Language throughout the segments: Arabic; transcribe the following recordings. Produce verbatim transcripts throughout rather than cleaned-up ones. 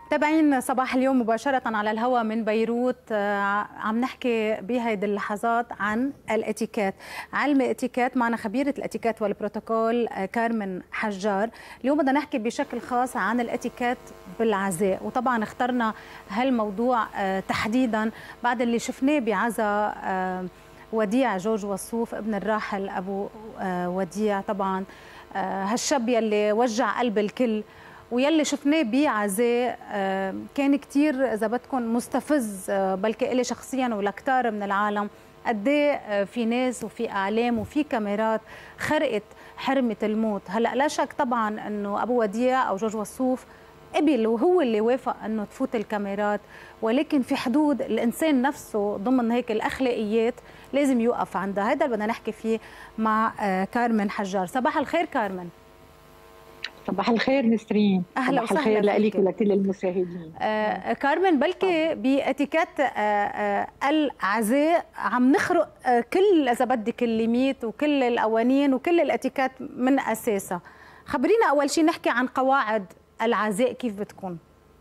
تابعين صباح اليوم مباشرة على الهواء من بيروت. عم نحكي بهيدي اللحظات عن الاتيكيت، علم الاتيكيت. معنا خبيرة الاتيكيت والبروتوكول كارمن حجار. اليوم بدنا نحكي بشكل خاص عن الاتيكيت بالعزاء، وطبعا اخترنا هالموضوع تحديدا بعد اللي شفناه بعزاء وديع جورج وصوف ابن الراحل أبو وديع. طبعا هالشاب يلي وجع قلب الكل ويلي شفناه بعزاء كان كتير إذا بدكم مستفز، بلكي إلي شخصيا ولكتار من العالم. قد ايه في ناس وفي اعلام وفي كاميرات خرقت حرمه الموت. هلا لا شك طبعا انه ابو وديع او جورج وصوف قبل وهو اللي وافق انه تفوت الكاميرات، ولكن في حدود الانسان نفسه ضمن هيك الاخلاقيات لازم يوقف عندها. هذا اللي بدنا نحكي فيه مع كارمن حجار. صباح الخير كارمن. صباح الخير نسرين. اهلا وسهلا. صباح الخير لك ولكل المشاهدين. آه كارمن، بلكي باتيكيت آه آه العزاء عم نخرق آه كل اذا بدك الليميت وكل القوانين وكل الاتيكيت من اساسها. خبرينا اول شيء نحكي عن قواعد العزاء كيف بتكون.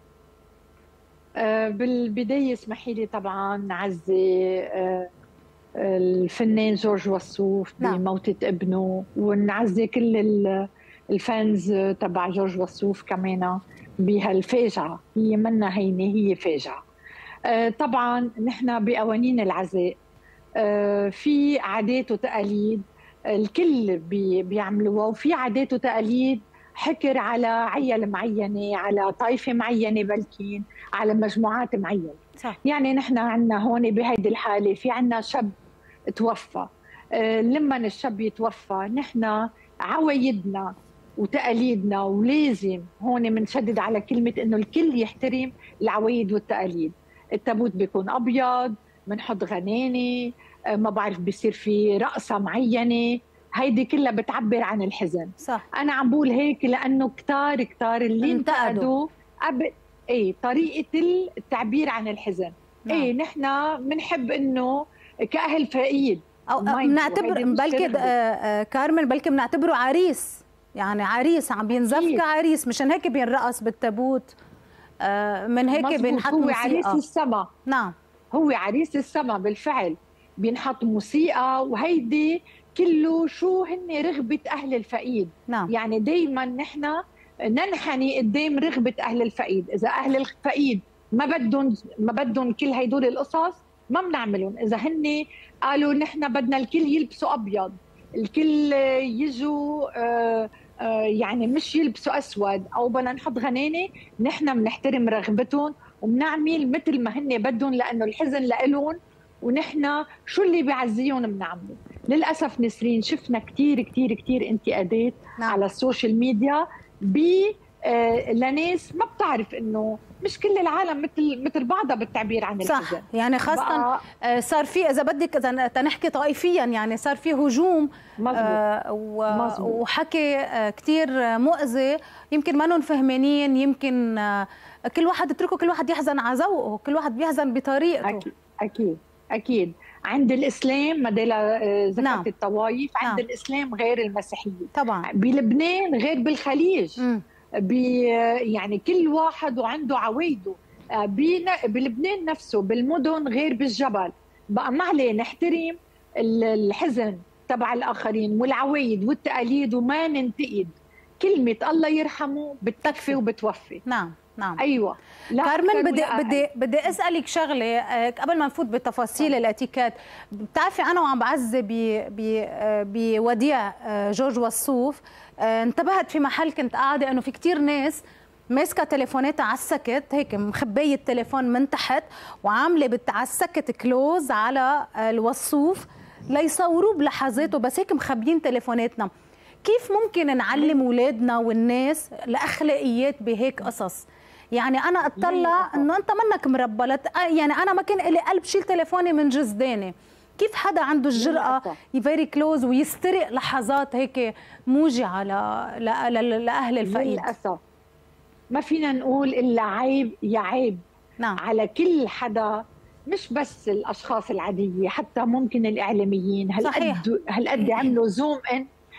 آه بالبدايه اسمحي لي طبعا نعزي آه الفنان جورج وصوف بموتة ابنه، ونعزي كل الفانز تبع جورج وصوف كمان بهالفاجعه. هي منا هينه، هي فاجعه. آه طبعا نحن بقوانين العزاء آه في عادات وتقاليد الكل بي بيعملوها، وفي عادات وتقاليد حكر على عيل معينه، على طائفه معينه، بلكين على مجموعات معينه. صح. يعني نحن عندنا هون بهيدي الحاله في عندنا شاب توفى. آه لما الشاب يتوفى نحن عوايدنا وتقاليدنا، ولازم هون بنشدد على كلمه انه الكل يحترم العوايد والتقاليد. التابوت بيكون ابيض، بنحط غنانه، آه ما بعرف بيصير في رقصه معينه، هيدي كلها بتعبر عن الحزن. صح. انا عم بقول هيك لانه كتار كتار اللي انتقدوا قبل ايه طريقه التعبير عن الحزن. نعم. ايه نحن بنحب انه كاهل فقيد او بنعتبر بلكي كارمن بلكي بنعتبره عريس، يعني عريس عم بينزف كعريس، مشان هيك بينرقص بالتابوت، من هيك بينحط هو موسيقى. عريس السما. نعم، هو عريس السما بالفعل، بينحط موسيقى، وهيدي كله شو هن رغبة أهل الفقيد. نعم. يعني دايما نحن ننحني قدام رغبة أهل الفقيد. إذا أهل الفقيد ما بدهم ما بدهم كل هيدول القصص ما بنعملهم. إذا هن قالوا نحن بدنا الكل يلبسوا أبيض، الكل يجوا آه آه يعني مش يلبسوا أسود، أو بدنا نحط غنانة، نحن بنحترم رغبتهم وبنعمل مثل ما هن بدهم، لأنه الحزن لإلهم ونحن شو اللي بيعزيهم بنعمله. للأسف نسرين شفنا كتير كتير كتير انتقادات. نعم. على السوشيال ميديا ب آه لناس ما بتعرف انه مش كل العالم مثل مثل بعضها بالتعبير عن الحزن. صح، يعني خاصة صار في إذا بدك إذا تنحكي طائفيا، يعني صار في هجوم. مزبوط. آه مزبوط. وحكي آه كثير مؤذي، يمكن ما نون فهمانين، يمكن آه كل واحد اتركه، كل واحد يحزن على ذوقه، كل واحد بيحزن بطريقته. أكيد أكيد أكيد. عند الإسلام مدال ذكرت. نعم. الطوائف عند. نعم. الإسلام غير المسيحية طبعا، بلبنان غير بالخليج. م. بي يعني كل واحد وعنده عوايده. بلبنان نفسه بالمدن غير بالجبل. بقى ما عليه نحترم الحزن تبع الآخرين والعوايد والتقاليد وما ننتقد. كلمة الله يرحمه بتكفي وبتوفي. نعم نعم. ايوه. كارمن، بدي بدي بدي اسالك شغله قبل ما نفوت بتفاصيل الاتيكيت. بتعرفي انا وعم بعزي بوديع جورج وصوف انتبهت في محل كنت قاعده انه في كثير ناس ماسكه تليفوناتها على السكت، هيك مخبيه التليفون من تحت وعامله على السكت كلوز على الوصوف ليصوروه بلحظاته، بس هيك مخبيين تليفوناتنا. كيف ممكن نعلم اولادنا والناس الاخلاقيات بهيك قصص؟ يعني انا اطلع انه انت منك مربى، يعني انا ما كان لي قلب شيل تليفوني من جزداني. كيف حدا عنده الجرأة يفيري كلوز ويسترق لحظات هيك موجعة لأهل الفقيد؟ للأسف ما فينا نقول إلا عيب يا عيب. نعم. على كل حدا، مش بس الأشخاص العادية، حتى ممكن الإعلاميين هالقد هالقد عملوا زوم إن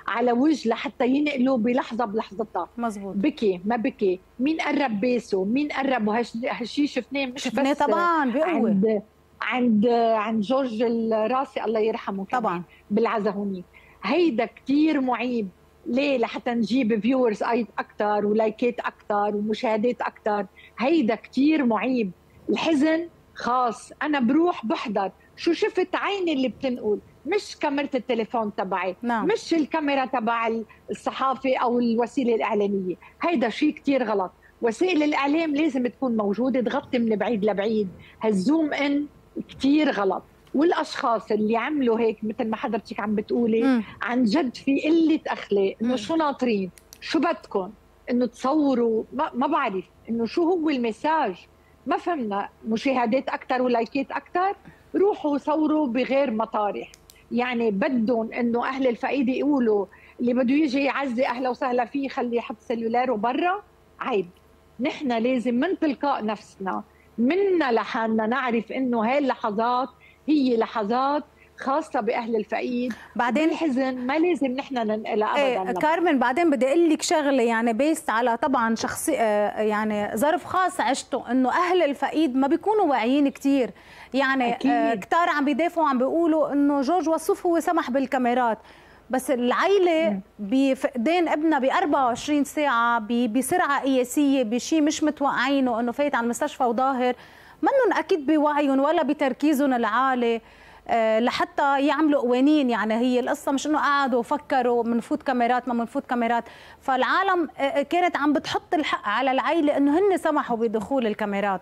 على وجه لحتى ينقلوا بلحظه بلحظتها. مزبوط. بكي ما بكي، مين قرب بيسه، مين قرب، وهالشيء شفناه مش شفناه بس طبعا بقوه عند عند عند جورج الراسي الله يرحمه كمان طبعا بالعزا هونيك. هيدا كثير معيب. ليه؟ لحتى نجيب فيورز اكثر ولايكات اكثر ومشاهدات اكثر. هيدا كثير معيب. الحزن خاص، انا بروح بحضر شو شفت عيني اللي بتنقل، مش كاميرا التليفون تبعي. نعم. مش الكاميرا تبع الصحافي او الوسيله الاعلاميه. هيدا شيء كثير غلط. وسائل الاعلام لازم تكون موجوده تغطي من بعيد لبعيد. هالزوم ان كثير غلط. والاشخاص اللي عملوا هيك مثل ما حضرتك عم بتقولي م. عن جد في قله اخلاق. انه شو ناطرين، شو بدكم، انه تصوروا، ما, ما بعرف انه شو هو المساج. ما فهمنا. مشاهدات اكثر ولايكات اكثر، روحوا صوروا بغير مطارح. يعني بدهم انه اهل الفقيد يقولوا اللي بده يجي يعزي اهلا وسهلا فيه خليه يحط سلولاره برا. عيب. نحن لازم من تلقاء نفسنا منا لحالنا نعرف انه هاي اللحظات هي لحظات خاصة بأهل الفقيد. بعدين الحزن ما لازم نحن ننقلها أبداً. ايه كارمن، بعدين بدي أقول لك شغلة يعني بيست على طبعا شخصي يعني ظرف خاص عشته، إنه أهل الفقيد ما بيكونوا واعيين كتير. يعني كتار عم بيدافعوا عم بيقولوا إنه جورج وسوف هو سمح بالكاميرات، بس العيلة بفقدان ابنها ب أربعة وعشرين ساعة بسرعة قياسية بشيء مش متوقعينه، إنه فايت على المستشفى وظاهر منهم أكيد بوعيهم ولا بتركيزهم العالي أه لحتى يعملوا قوانين. يعني هي القصة مش إنه قعدوا وفكروا منفوت كاميرات ما منفوت كاميرات. فالعالم أه كانت عم بتحط الحق على العيلة إنه هن سمحوا بدخول الكاميرات.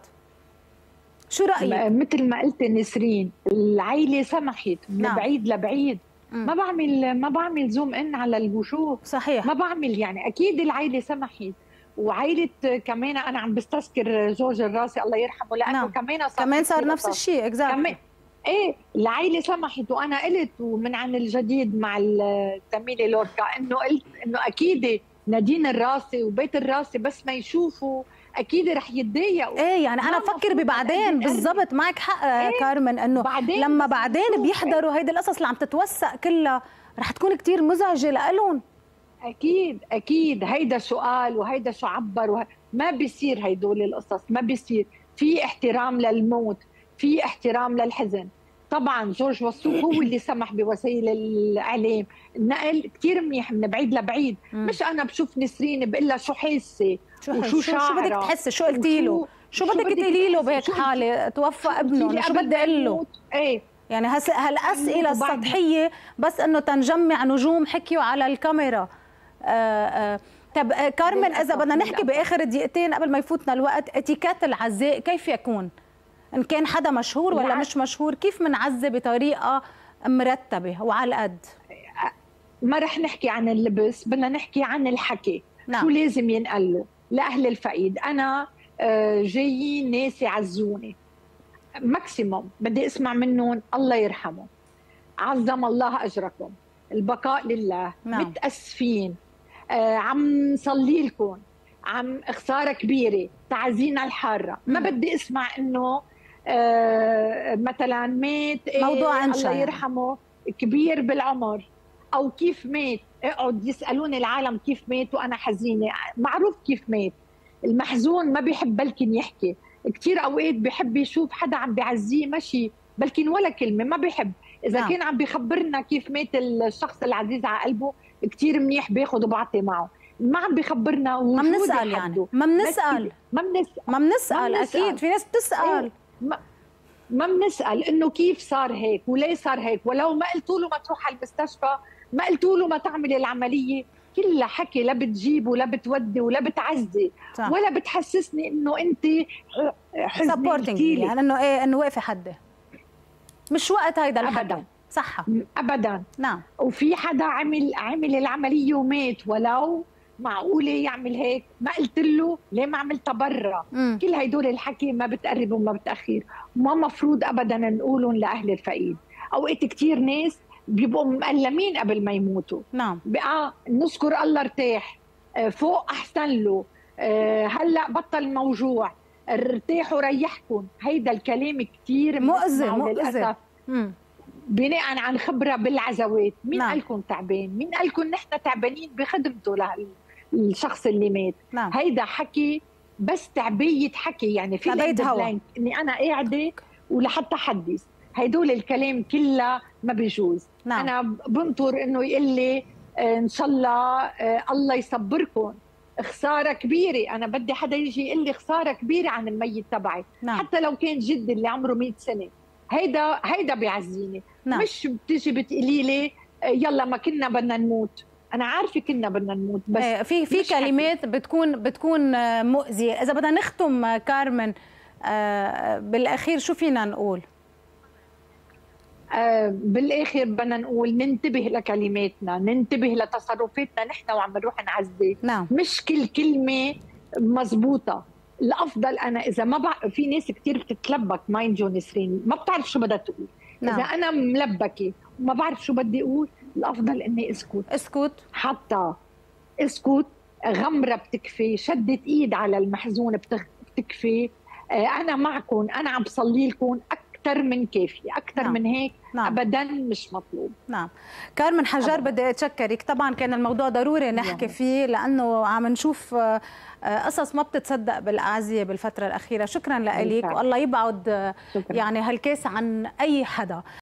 شو رأيك؟ مثل ما قلت نسرين، العيلة سمحت من نعم. بعيد لبعيد. ما بعمل ما بعمل زوم ان على الوشوش. صحيح. ما بعمل يعني اكيد العائله سمحت. وعائله كمان انا عم بستذكر جورج الراسي الله يرحمه لانه نعم. كمان صار كمان صار نفس الشيء اكزاكتلي. ايه العائله سمحت. وانا قلت ومن عن الجديد مع الزميله لوركا انه قلت انه اكيد نادين الراسي وبيت الراسي بس ما يشوفوا اكيد رح يتضايقوا. ايه يعني انا بفكر ببعدين بالضبط. معك حق إيه؟ كارمن انه بعدين لما بعدين بيحضروا هيدي القصص اللي عم تتوثق كلها رح تكون كثير مزعجه لهم. اكيد اكيد. هيدا سؤال وهيدا شو عبر وه... ما بيصير هيدول القصص. ما بيصير. في احترام للموت، في احترام للحزن. طبعا جورج وسوف هو اللي سمح بوسائل الاعلام النقل كثير منيح من بعيد لبعيد. م. مش انا بشوف نسرين بقول لها شو حاسه وشو شعره، شو بدك تحسي، شو قلتي له، شو بدك تقولي له بهيك حاله توفى ابنه، شو بدي اقول له. ايه يعني هالاسئله السطحيه بس انه تنجمع نجوم حكيوا على الكاميرا. آآ آآ طب كارمن اذا بدنا نحكي باخر دقيقتين قبل ما يفوتنا الوقت، اتيكات العزاء كيف يكون؟ ان كان حدا مشهور ولا مش مشهور، كيف منعزي بطريقه مرتبه وعلى القد؟ ما رح نحكي عن اللبس، بدنا نحكي عن الحكي. نعم. شو لازم ينقل له لاهل الفقيد؟ انا جايين ناس يعزوني ماكسيموم بدي اسمع منهم الله يرحمه، عظم الله اجركم، البقاء لله. نعم. متاسفين، آه عم نصلي لكم، عم خساره كبيره، تعزينا الحاره. ما م. بدي اسمع انه آه مثلا مات موضوع إيه الله يرحمه كبير بالعمر او كيف مات، اقعد يسالوني العالم كيف مات وانا حزينه. معروف كيف مات. المحزون ما بيحب بلكن يحكي. كثير اوقات بيحب يشوف حدا عم بيعزيه مشي بلكن ولا كلمه، ما بيحب. اذا نعم. كان عم بيخبرنا كيف مات الشخص العزيز على قلبه كثير منيح باخذ وبعطي معه. ما عم بيخبرنا ما بنسال يعني ما بنسال ما بنسال ما بنسال اكيد في ناس بتسال. ايه. ما ما بنسال انه كيف صار هيك وليه صار هيك، ولو ما قلتوا له ما تروح على المستشفى، ما قلتوا له ما تعمل العمليه، كلها حكي لا بتجيب ولا بتودي ولا بتعزي صح. ولا بتحسسني انه انت حزنتي يعني انه ايه انه واقفه حده. مش وقت هيدا ابدا. صح ابدا. نعم. وفي حدا عمل عمل العمليه ومات، ولو معقوله يعمل هيك؟ ما قلت له ليه ما عملتها برا؟ م. كل هدول الحكي ما بتقرب وما بتاخير، ما مفروض ابدا نقولهم لاهل الفقيد. اوقات كثير ناس بيبقوا مألمين قبل ما يموتوا. نعم. بقى نذكر الله ارتاح، فوق احسن له، هلا بطل موجوع، ارتاحوا ريحكم. هيدا الكلام كثير مؤذي مؤذي. بناء عن خبره بالعزوات. مين نعم. قال لكم تعبان؟ مين قال لكم نحن تعبانين بخدمته للشخص اللي مات؟ نعم. هيدا حكي بس تعبيه حكي، يعني في بلانك اني انا قاعده ولحتى حدث. هيدول الكلام كلها ما بيجوز. نعم. انا بنطر انه يقول لي ان شاء الله الله يصبركم، خساره كبيره. انا بدي حدا يجي يقول لي خساره كبيره عن الميت تبعي. نعم. حتى لو كان جدي اللي عمره مئة سنه، هيدا هيدا بيعزيني. نعم. مش بتيجي بتقولي لي يلا ما كنا بدنا نموت. انا عارفه كنا بدنا نموت، بس في في كلمات حكي. بتكون بتكون مؤذيه. اذا بدنا نختم كارمن بالاخير شو فينا نقول؟ آه بالاخر بدنا نقول ننتبه لكلماتنا، ننتبه لتصرفاتنا نحن وعم نروح نعزي. نعم. مش كل كلمه مزبوطه. الافضل انا اذا ما بع... في ناس كثير بتتلبك مايند جو نسرين، ما بتعرف شو بدها تقول. نعم. اذا انا ملبكه وما بعرف شو بدي اقول، الافضل اني اسكت. اسكت حتى اسكت. غمره بتكفي، شدت ايد على المحزون بتكفي. آه انا معكم، انا عم بصلي لكم أكثر من كافي، أكثر نعم. من هيك نعم. أبداً مش مطلوب. نعم. كارمن حجار أبداً. بدي أتشكرك. طبعاً كان الموضوع ضروري نحكي فيه لأنه عم نشوف قصص ما بتتصدق بالأعزية بالفترة الأخيرة. شكراً لك والله يبعد يعني هالكاس عن أي حدا.